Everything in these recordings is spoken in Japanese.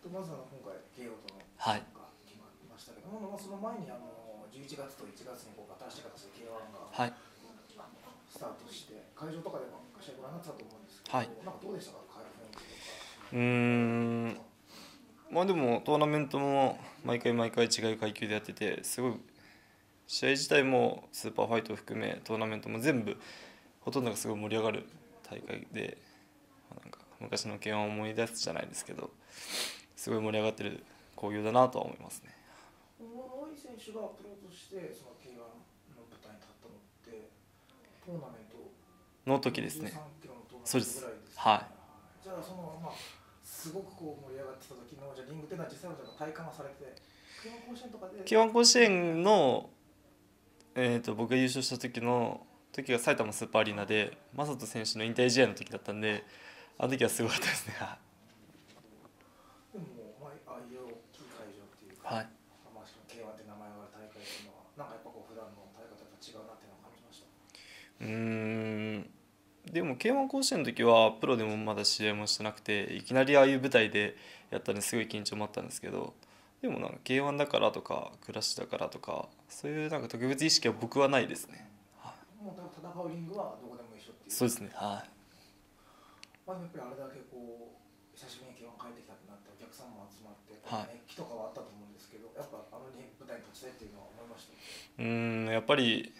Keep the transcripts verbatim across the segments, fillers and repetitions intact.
まずは今回、慶応とのはい。 が決まりましたけども、その前にあのじゅういちがつといちがつにこう新しい形で ケーワン がはい。 スタートして、会場とかでも試合ご覧になってたと思うんですけど、 はい。 なんかどうでしたか、会雰囲気とか。 うーん。まあでもトーナメントも毎回毎回違う階級でやってて、すごい試合自体もスーパーファイトを含めトーナメントも全部ほとんどがすごい盛り上がる大会で、なんか昔の ケーワン を思い出すじゃないですけど、すごい盛り上がってる興行だなとは思いますね。 大井選手がプロとしてその ケーワン の舞台に立ったのってトーナメントの時ですね。 じゅうさんキロのトーナそうです。 メントぐらいですはい。 ね。じゃあそのまあすごくこう盛り上がってた時のじゃあリングっていうのは実際は体感はされて、ケーワン 甲子園とかでケーワン 甲子園の、えー、と僕が優勝した時の時が埼玉スーパーアリーナで正人選手の引退試合の時だったんで、あの時はすごかったですね。 でも、まあ、ああいう大きい会場っていうか、 はい。 まあ、しかも ケーワン って名前がある大会っていうのはなんかやっぱこう普段の大会と違うなっていうのを感じました。 うーん。でも ケーワン 甲子園の時はプロでもまだ試合もしてなくて、いきなりああいう舞台でやったんですごい緊張もあったんですけど、でもなんか ケーワン だからとかクラッシュだからとかそういうなんか特別意識は僕はないですね。はい、 もう戦うリングはどこでも一緒っていう。 そうですね。はい。 まあ、やっぱりあれだけこう久しぶりに ケーワン 帰ってきたってなってお客さんも集まってはい。 熱気とかはあったと思うんですけど、やっぱあの舞台に立ちたいっていうのは思いました。 うーん、やっぱり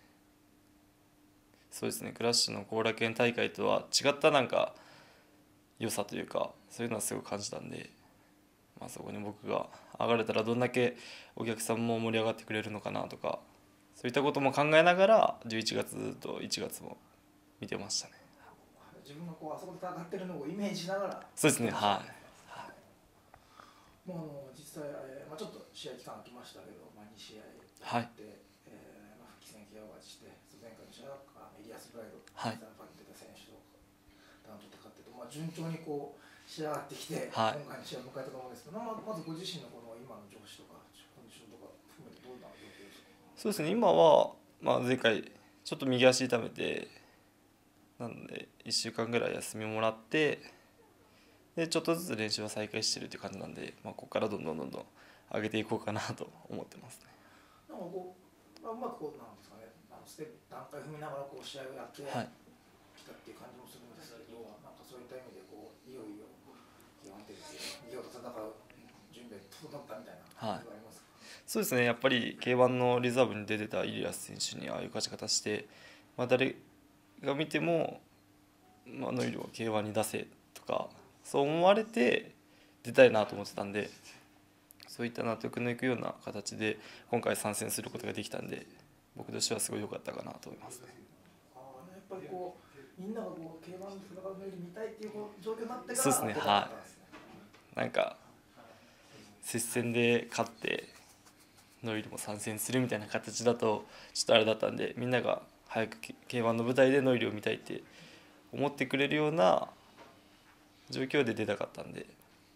そうですね。クラッシュの後楽園大会とは違ったなんか良さというかそういうのはすごい感じたんで、まあ、そこに僕が上がれたらどんだけお客さんも盛り上がってくれるのかなとか、そういったことも考えながらじゅういちがつといちがつも見てましたね。 自分がこうあそこで戦ってるのをイメージしながらそうですね。はい。 もうあの実際、えーまあ、ちょっと試合期間空きましたけど、まあ、に試合はい。 やって、えーまあ、復帰戦 ケーオー 勝ちして、前回の試合はエリアス・ブライド、 はい。 サンファに出た選手とダウンと戦ってと、まあ、順調にこう仕上がってきて、 はい。 今回の試合を迎えたと思うんですけど、まあ、まずご自身のこの今の調子とかコンディションとか含めてどんな状況ですか。 そうですね。今は、まあ、前回ちょっと右足痛めて、なのでいっしゅうかんぐらい休みをもらって、でちょっとずつ練習は再開してるっていう感じなんで、まあ、ここからどんどんどんどん上げていこうかなと思ってますね。 なんかこう、まあ、うまくこうなんですかね、あのステップ段階踏みながらこう試合をやってきはい。 たっていう感じもするんですけど、なんかそういった意味でこういよいよ基本的にいよいよと戦う準備が整ったみたいなはい。 感じがありますか。 そうですね。やっぱり ケーワン のリザーブに出てたイリアス選手にああいう勝ち方して、まあ、誰が見ても、まあ、ノイルを ケーワン に出せとかそう思われて出たいなと思ってたんで、そういった納得のいくような形で今回参戦することができたんで、僕としてはすごい良かったかなと思いますね。 あやっぱりこうみんながこう競馬の戦うのより見たいっていうこう状況になってからそうですね。 こうだっはたんですね。 い。なんか接戦で勝ってノイルも参戦するみたいな形だとちょっとあれだったんで、みんなが早く ケーワン の舞台でノイルを見たいって思ってくれるような状況で出たかったんで。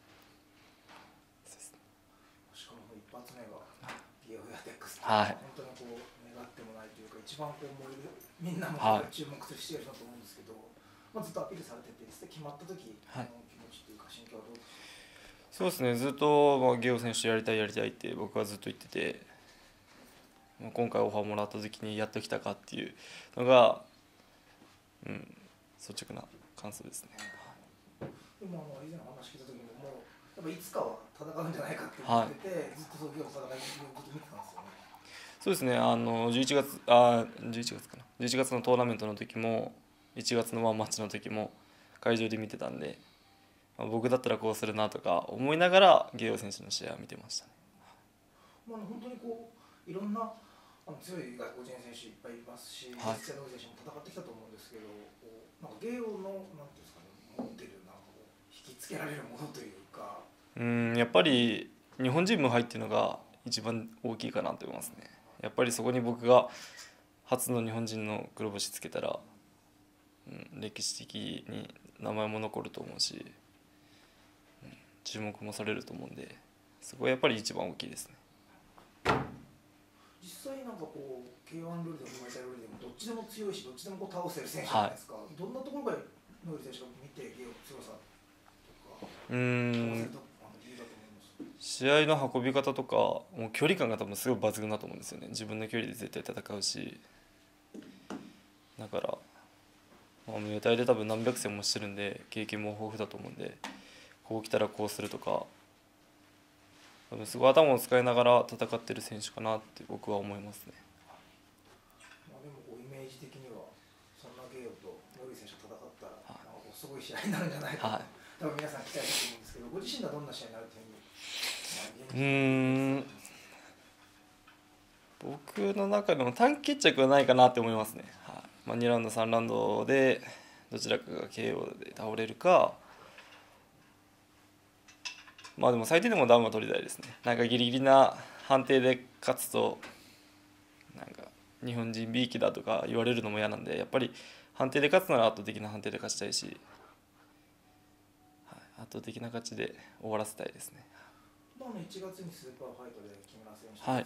しかも一発目が ピーエフ アテックスってはい。 本当にこう願ってもないというか一番こう燃えるみんなもはい。 注目するシチュエーションだと思うんですけど、まあ、ずっとアピールされてて決まった時はい。 の気持ちというか心境はどうですか。 そうですね。ずっと、まあ、ゲオ選手とやりたいやりたいって僕はずっと言ってて、まあ、今回オファーもらった時にやっと来たかっていうのが、うん、率直な感想ですね。 でもあの以前の話聞いた時にもやっぱいつかは戦うんじゃないかって言はい。 ってて、ずっとそういう戦いをずっと見てたんですよね。 そうですね。あのじゅういちがつあじゅういちがつかな。じゅういちがつのトーナメントの時もいちがつのワンマッチの時も会場で見てたんで、まあ、僕だったらこうするなとか思いながらゲオ選手の試合を見てましたね。 まあ、本当にこういろんなあの強い外国人選手いっぱいいますし、 はい。 実際の選手も戦ってきたと思うんですけど、こうなんかゲオのなんていうんですかね、持っているなんかこう引きつけられるものというか。 うんやっぱり日本人無敗っていうのが一番大きいかなと思いますね。やっぱりそこに僕が初の日本人の黒星つけたら、うん、歴史的に名前も残ると思うし、うん、注目もされると思うんで、そこはやっぱり一番大きいですね。 実際なんかこう ケーワン ルールでもムエタイルールでもどっちでも強いしどっちでもこう倒せる選手じゃないですか、はい、どんなところがノイル選手が見てゲオの強さとか、 うーん試合の運び方とかもう距離感が多分すごい抜群だと思うんですよね。自分の距離で絶対戦うし、だから、まあ、ムエタイで多分何百戦もしてるんで経験も豊富だと思うんで、こう来たらこうするとか多分すごい頭を使いながら戦ってる選手かなって僕は思いますね。 まあ、でもこうイメージ的にはそんなゲームとノリ選手と戦ったら、はい、なんかこうすごい試合になるんじゃないかと、はい、多分皆さん期待だと思うんですけど、ご自身がどんな試合になるというふうに、まあ、うーん僕の中でも短決着はないかなって思いますね。はい、まあ、にラウンドさんラウンドでどちらかが ケーオー で倒れるか、まあでも最低でもダウンは取りたいですね。なんかギリギリな判定で勝つとなんか日本人 ビー 期だとか言われるのも嫌なんで、やっぱり判定で勝つなら圧倒的な判定で勝ちたいし、はい、圧倒的な勝ちで終わらせたいですね。 まあ、いちがつにスーパーファイトで木村選手と戦って、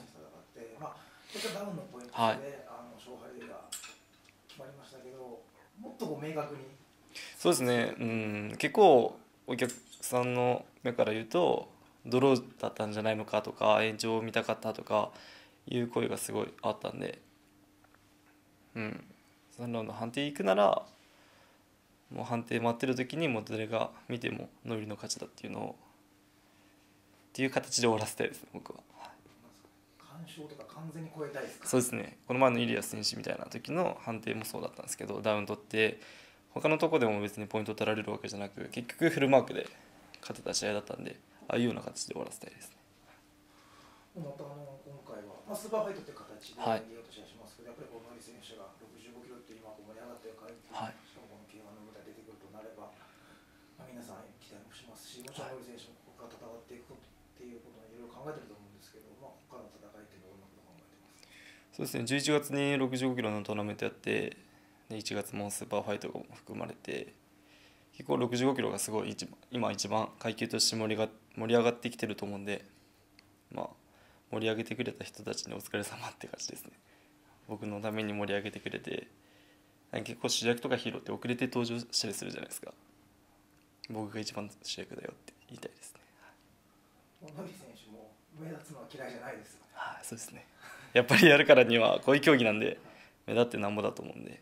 はい、まあ、これがダウンのポイントで、はい、あの勝敗が決まりましたけど、もっとこう明確に。 そうですね、うん、結構お客さんの目から言うとドローだったんじゃないのかとか延長を見たかったとかいう声がすごいあったんで、うん、さんラウンド判定いくならもう判定待ってる時にもう誰が見てもノリの勝ちだっていうのをっていう形で終わらせたいですね、僕は。 完勝とか完全に超えたいですか？ そうですね、この前のイリアス選手みたいな時の判定もそうだったんですけど、ダウン取って他のとこでも別にポイント取られるわけじゃなく結局フルマークで勝てた試合だったんで、ああいうような形で終わらせたいですね。 またあの今回は、まあ、スーパーファイトという形で逃げようとしますけど、はい、やっぱりこのノリ選手がろくじゅうごキロって今こう盛り上がっている階級、はい、しかもこの ケーワン の舞台出てくるとなれば、まあ、皆さん期待もしますし、もちろんノリ選手もここから戦っていくっていうことをいろいろ考えてると思うんですけど、まあ、ここからの戦いっていうのはどんなことを考えてますか？ そうですね、じゅういちがつにろくじゅうごキロのトーナメントやっていちがつもスーパーファイトも含まれて、結構ろくじゅうごキロがすごい一番今一番階級として盛りが盛り上がってきてると思うんで、まあ、盛り上げてくれた人たちにお疲れ様って感じですね。僕のために盛り上げてくれて、結構主役とかヒーローって遅れて登場したりするじゃないですか。僕が一番主役だよって言いたいですね。 ノリ選手も目立つのは嫌いじゃないですよね。 はい、そうですね。やっぱりやるからにはこういう競技なんで目立ってなんぼだと思うんで。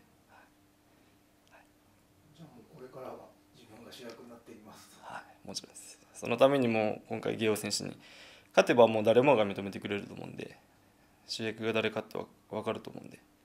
じゃあもうこれからは自分が主役になっています。 はい、もちろんです。そのためにも今回ゲオ選手に勝てばもう誰もが認めてくれると思うんで、主役が誰かって分かると思うんで、